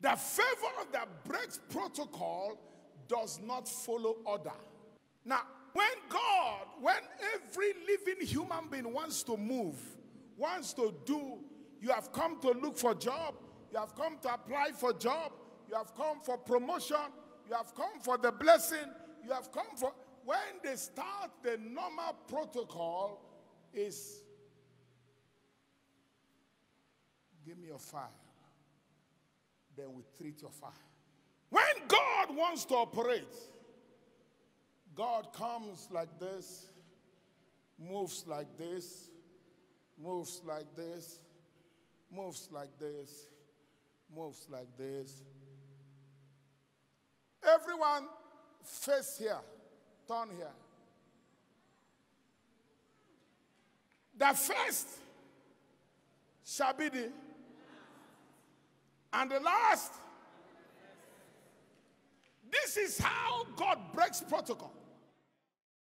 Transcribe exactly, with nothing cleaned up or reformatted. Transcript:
The favor that breaks protocol does not follow order. Now, when God, when every living human being wants to move, wants to do, you have come to look for job, you have come to apply for job, you have come for promotion, you have come for the blessing, you have come for, when they start the normal protocol is, give me your file, then we treat your file. When God wants to operate, God comes like this, moves like this, moves like this, moves like this, moves like this. Everyone face here, turn here. The first shall be the, and the last. This is how God breaks protocol.